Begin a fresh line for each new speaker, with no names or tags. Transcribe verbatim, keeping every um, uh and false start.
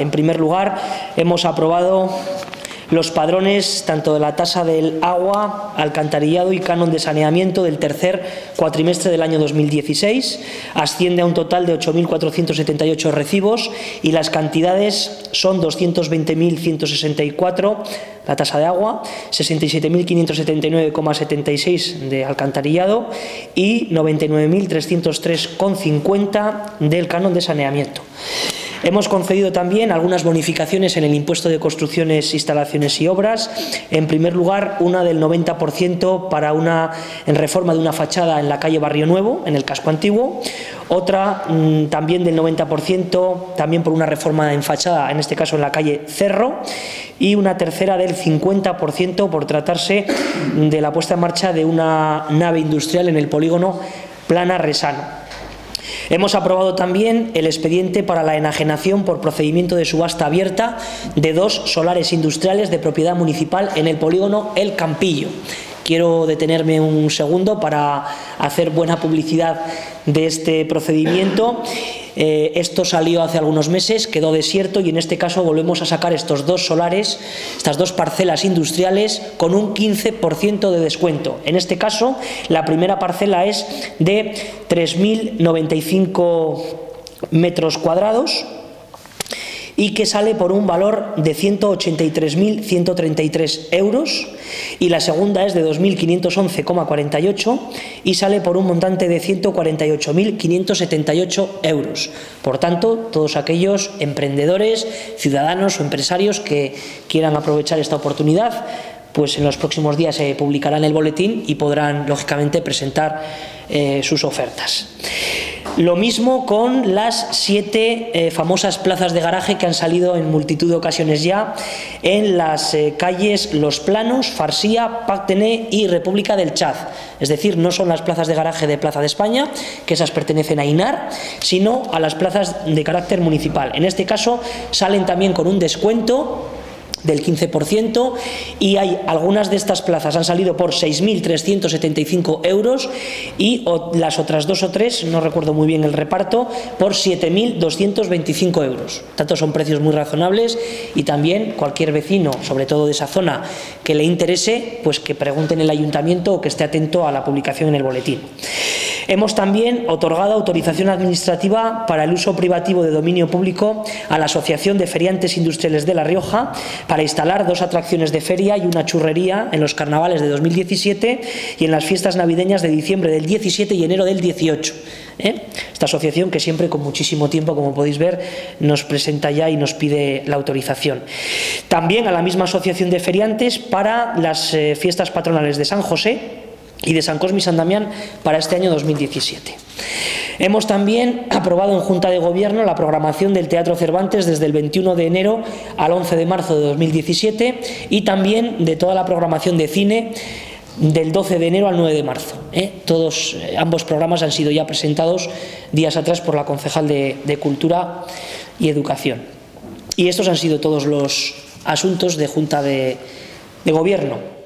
En primer lugar, hemos aprobado los padrones tanto de la tasa del agua, alcantarillado y canon de saneamiento del tercer cuatrimestre del año dos mil dieciséis. Asciende a un total de ocho mil cuatrocientos setenta y ocho recibos y las cantidades son doscientos veinte mil ciento sesenta y cuatro la tasa de agua, sesenta y siete mil quinientos setenta y nueve coma setenta y seis de alcantarillado y noventa y nueve mil trescientos tres coma cincuenta del canon de saneamiento. Hemos concedido también algunas bonificaciones en el impuesto de construcciones, instalaciones y obras. En primer lugar, una del noventa por ciento para una en reforma de una fachada en la calle Barrio Nuevo, en el casco antiguo. Otra mmm, también del noventa por ciento, también por una reforma en fachada, en este caso en la calle Cerro. Y una tercera del cincuenta por ciento por tratarse de la puesta en marcha de una nave industrial en el polígono Plana Resano. Hemos aprobado también el expediente para la enajenación por procedimiento de subasta abierta de dos solares industriales de propiedad municipal en el polígono El Campillo. Quiero detenerme un segundo para hacer buena publicidad de este procedimiento. Eh, esto salió hace algunos meses, quedó desierto y en este caso volvemos a sacar estos dos solares, estas dos parcelas industriales con un quince por ciento de descuento. En este caso, la primera parcela es de tres mil noventa y cinco metros cuadrados y que sale por un valor de ciento ochenta y tres mil ciento treinta y tres euros, y la segunda es de dos mil quinientos once coma cuarenta y ocho y sale por un montante de ciento cuarenta y ocho mil quinientos setenta y ocho euros. Por tanto, todos aquellos emprendedores, ciudadanos o empresarios que quieran aprovechar esta oportunidad, pues en los próximos días se publicará en el boletín y podrán, lógicamente, presentar eh, sus ofertas. Lo mismo con las siete eh, famosas plazas de garaje que han salido en multitud de ocasiones ya en las eh, calles Los Planos, Farsía, Pactené y República del Chad. Es decir, no son las plazas de garaje de Plaza de España, que esas pertenecen a INAR, sino a las plazas de carácter municipal. En este caso salen también con un descuento del quince por ciento y hay algunas de estas plazas han salido por seis mil trescientos setenta y cinco euros y o, las otras dos o tres, no recuerdo muy bien el reparto, por siete mil doscientos veinticinco euros. Tanto son precios muy razonables y también cualquier vecino, sobre todo de esa zona, que le interese, pues que pregunte en el ayuntamiento o que esté atento a la publicación en el boletín. Hemos también otorgado autorización administrativa para el uso privativo de dominio público a la Asociación de Feriantes Industriales de La Rioja para instalar dos atracciones de feria y una churrería en los carnavales de dos mil diecisiete y en las fiestas navideñas de diciembre del diecisiete y enero del dieciocho. ¿Eh? Esta asociación, que siempre con muchísimo tiempo, como podéis ver, nos presenta ya y nos pide la autorización. También a la misma asociación de feriantes para las eh, fiestas patronales de San José y de San Cosme y San Damián para este año dos mil diecisiete. Hemos también aprobado en Junta de Gobierno la programación del Teatro Cervantes desde el veintiuno de enero al once de marzo de dos mil diecisiete y también de toda la programación de cine del doce de enero al nueve de marzo. ¿eh? Todos, eh, ambos programas han sido ya presentados días atrás por la concejal de, de Cultura y Educación. Y estos han sido todos los asuntos de Junta de, de Gobierno.